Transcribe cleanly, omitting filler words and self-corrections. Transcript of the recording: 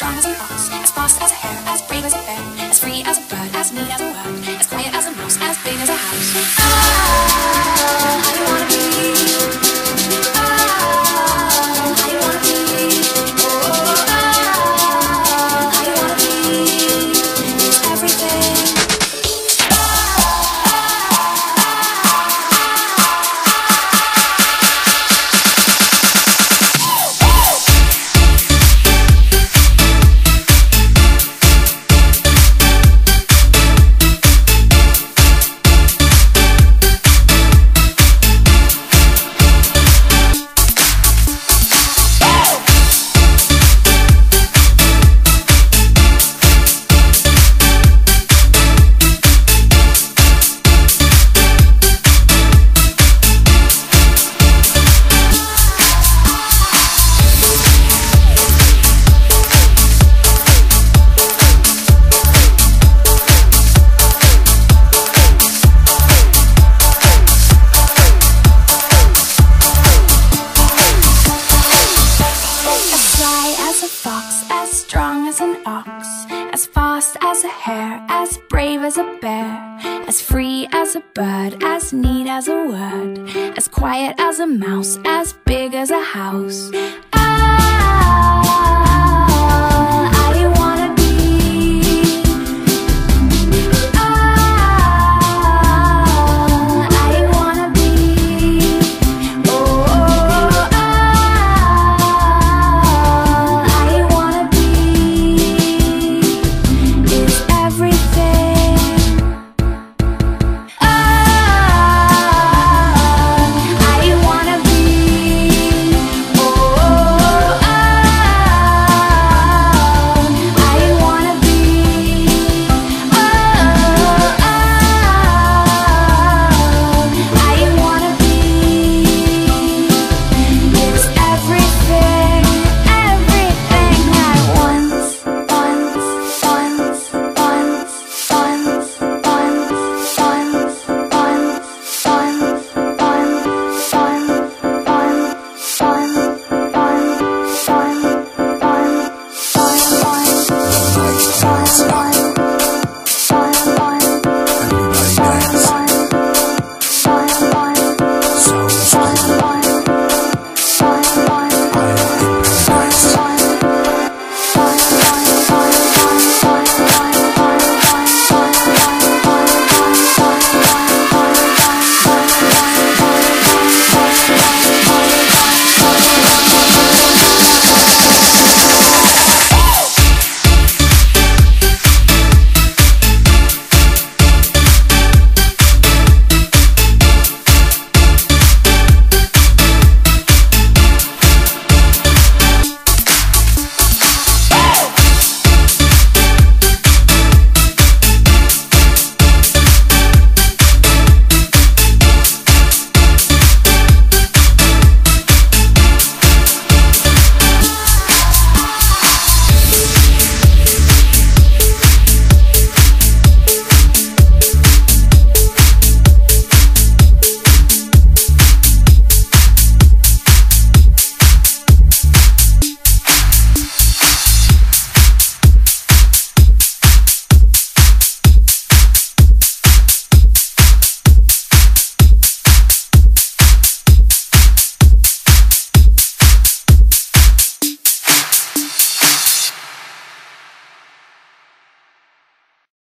strong as an ox, as fast as a hare, as brave as a bear, as free as a bird, as neat as a word, as quiet as a mouse, as big as a house. How you wanna be? How you wanna be? Oh, how you wanna be? It's everything. As strong as an ox, as fast as a hare, as brave as a bear, as free as a bird, as neat as a word, as quiet as a mouse, as big as a house.